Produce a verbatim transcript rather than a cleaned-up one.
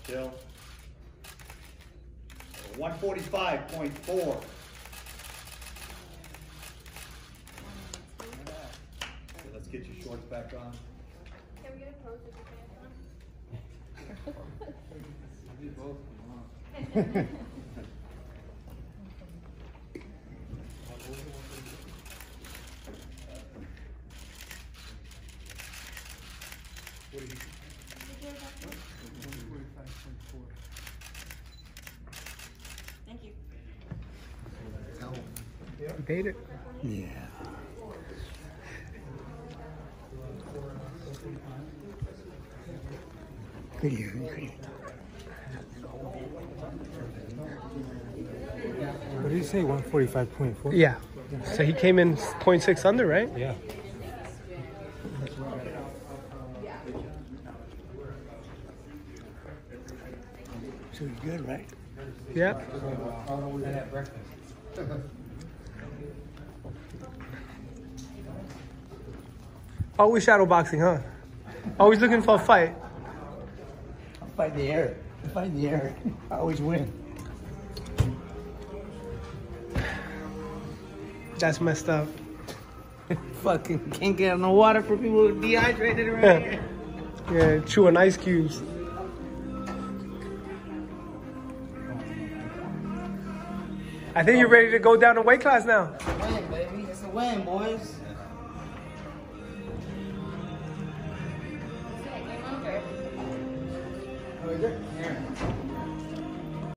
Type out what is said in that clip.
Still. one forty-five point four. So let's get your shorts back on. Can we get a pose with your pants on? What do you Thank you. You paid it? Yeah. Good year, good year. What did you say? one forty-five point four? Yeah. So he came in zero point six under, right? Yeah. So you're good, right? Yeah. Always shadow boxing, huh? Always looking for a fight. I fight the air. I fight the air. I always win. That's messed up. Fucking can't get on the water for people who are dehydrated around here. Yeah, chewing ice cubes. I think you're ready to go down to weight class now. It's a win, baby. It's a win, boys. Game over. Here.